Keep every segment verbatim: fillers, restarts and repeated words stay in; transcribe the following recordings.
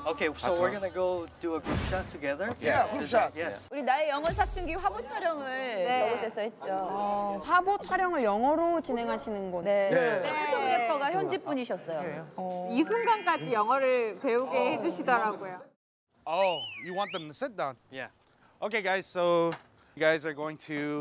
Okay, so we're gonna go do a group shot together. Yeah, group shot. Yes. 우리 나의 영어 사춘기 화보 촬영을 이곳에서 했죠. 어, 화보 촬영을 영어로 진행하시는 거네. 네. 포토그래퍼가 현지 분이셨어요. 어. 이 순간까지 영어를 배우게 해주시더라고요. Oh, you want them to sit down? Yeah. Okay, guys, so you guys are going to...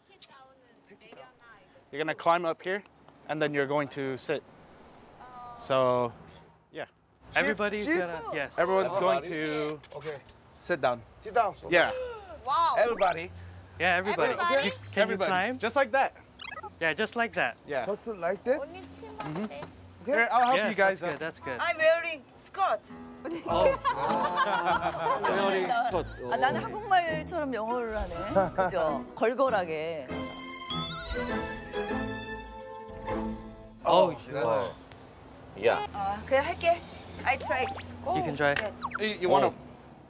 You're gonna climb up here, and then you're going to sit. So, yeah. Everybody's sit. gonna yes. Everyone's going to Okay. sit down. Sit down. Yeah. 와우. Everybody. Yeah, everybody. Everybody? You, can Everybody. you climb? Just like that. Yeah, just like that. Yeah. Just like that. 언니 치마인데. Here, I'll help Yes, you guys that's up. good. That's good. I'm wearing skirt. 아, 나는 한국말처럼 영어를 하네. 그죠? 걸걸하게. Oh, That's- Yeah. 아, 그냥 할게. I try. you can try. You, you want to...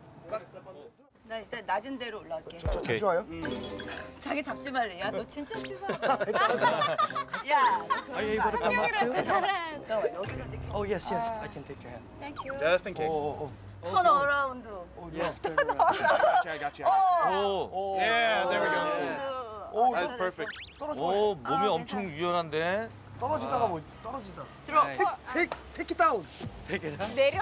나 일단 낮은 데로 올라갈게. 저 잠시만요. 자기 잡지 말래. 야, 너 진짜 치사. 야, Are you able to come up too? 잘한. 저 여기로 이렇게. Oh yes, yes. I can take your hand. Thank you. Just in case. 오, 오, 턴 어라운드. Yes, turn around. Gotcha, I got you. 어. 오. Yeah, there we go. 오, That's perfect. 떨어져. 오, 몸이 아, 엄청 유연한데. 떨어지다가 뭐 떨어지다. 들어. Nice. Take, take it down. Take it out. 내려.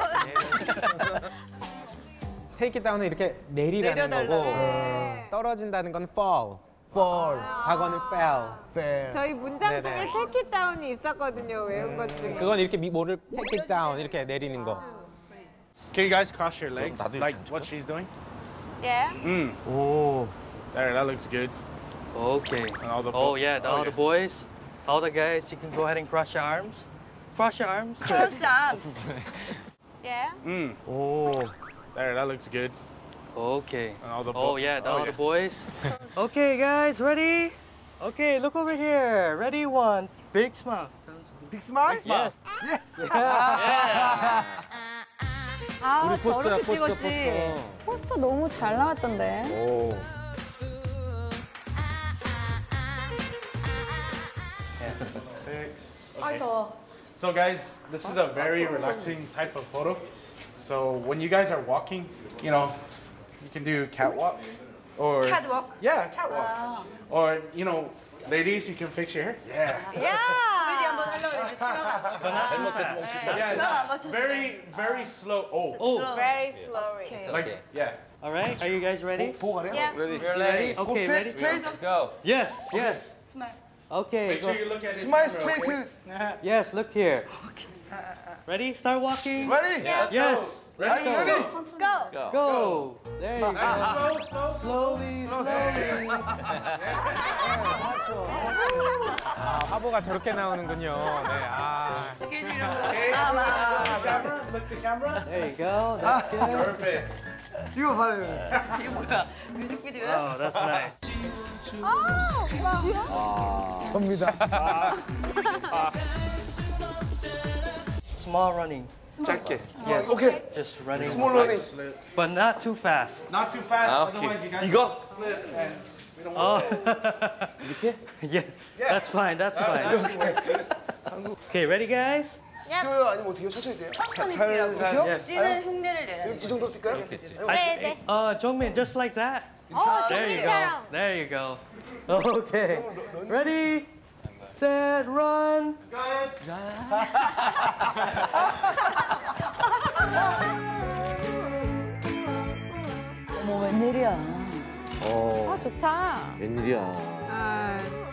테이크 다운은 이렇게 내리라는 내려달라고. 거고 네. 떨어진다는 건 fall. Fall. 과거는 fell. Fair. 저희 문장 네네. 중에 take it down이 있었거든요. 외운 것 중에. 그건 이렇게 미- 뭐를 take it down 이렇게 내리는 거. Can you guys cross your legs 나도 like 이렇게 what she's doing? 예. Mm. 오. There, that looks good. Okay. And all the Oh yeah, oh, all the boys, all the guys. You can go ahead and cross your arms. Cross your arms. 크로스 암. 예. Mm. 오. There, that looks good. Okay. And all the Oh yeah, all yeah. the boys. Okay, guys, ready? Okay, look over here. Ready? One. Big smile. Big smile? Yeah. 아, 우리 포스터야, 저렇게 포스터, 찍었지. 포스터. 포스터 너무 잘 나왔던데. 오. Six. 아이 Okay. 더워. So guys, this is a very relaxing type of photo. So when you guys are walking, you know, you can do catwalk or Catwalk? Yeah, catwalk. Or you know, ladies, you can fix your hair. Yeah. 야. 코미디 한번 하려고 했는데 치마가 잘못해서 멈춘다. 치마가 안 Yeah. 맞췄네. Very, very slow. Oh. Oh. Very slowly. Okay. Like yeah. All right. Are you guys ready? 보고 가래요? Yeah. Ready? You ready? Okay, ready? Straight. Let's go. Yes. Yes. 스마일. Okay. Make Go. sure you look at his Smile camera. straight. Yes. Look here. Ready? Start walking. Ready? Yes. Let's go. Ready? 천천히. Go. Go. There you go. So, so, so. Slowly, slowly. 아, 화보가 저렇게 나오는군요. 네. 아. 괜히 이러고. 아, 마, 마, 마. Camera, look to camera. There you go. That's good. Perfect. 이거 봐요. 이게 뭐야? 뮤직비디오야? Oh, that's nice. 접니다. Small running. 짧게. Yes. 오케이. Just running. Small running. But not too fast. Not too fast, 아, 오케이. otherwise you guys 이거? will slip and we don't Oh. want 이렇게? Yeah. That's fine. That's fine. Okay, ready, guys? 뛰어요? 아니면 어떻게 해요? 천천히 뛰어요? 천천히 뛰라고. 이렇게요? Yes. 뛰는 흉내를 내라. 이 정도로 뛸까요? 네, 네. Uh, Jongmin, just like that. 어, There you go. 정민처럼. There you go. Okay. Ready, set, run. 어머, 웬일이야. 아, 좋다. 웬일이야. 아,